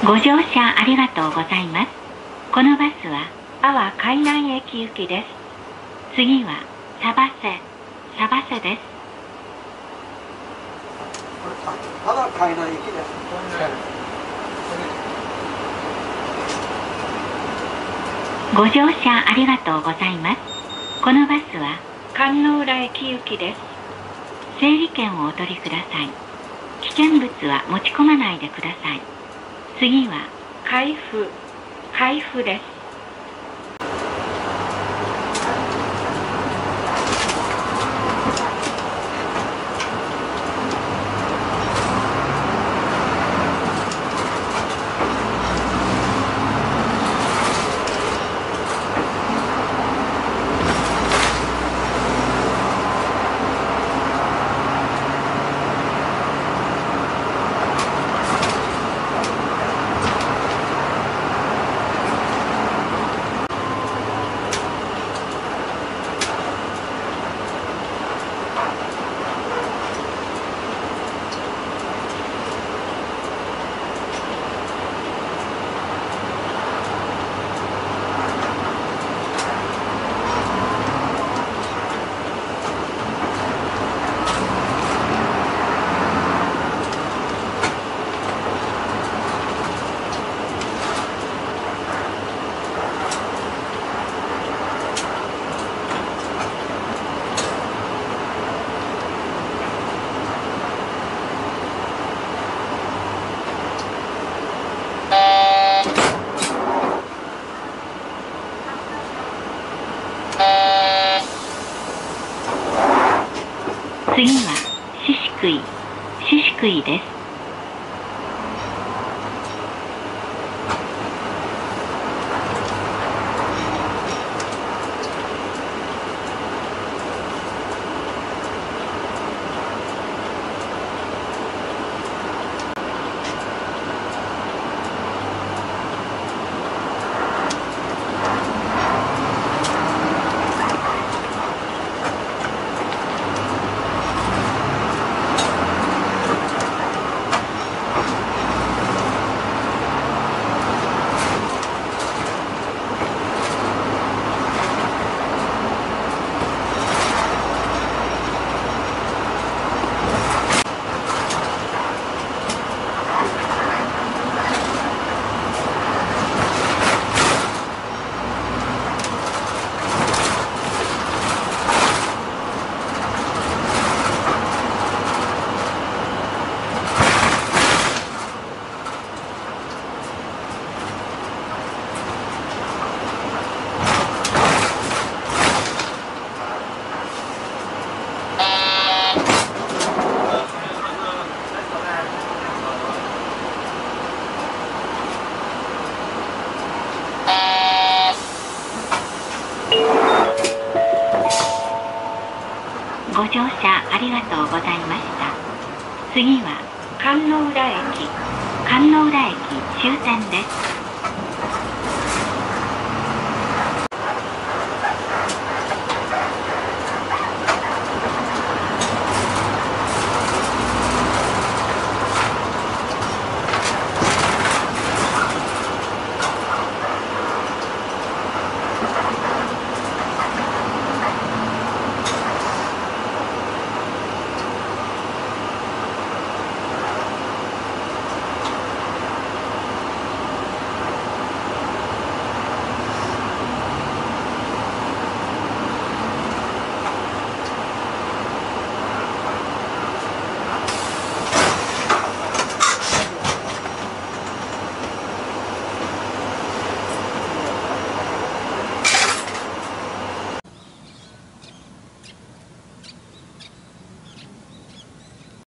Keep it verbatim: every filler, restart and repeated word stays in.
ご乗車ありがとうございます。このバスは阿波海南駅行きです。次は佐波瀬、佐波瀬です。 阿波海南駅です。 ご乗車ありがとうございます。このバスは観音浦駅行きです。整理券をお取りください。危険物は持ち込まないでください。次は海部、海部です。次は宍喰、宍喰です。ご乗車ありがとうございました。次は観音浦駅、観音浦駅終点です。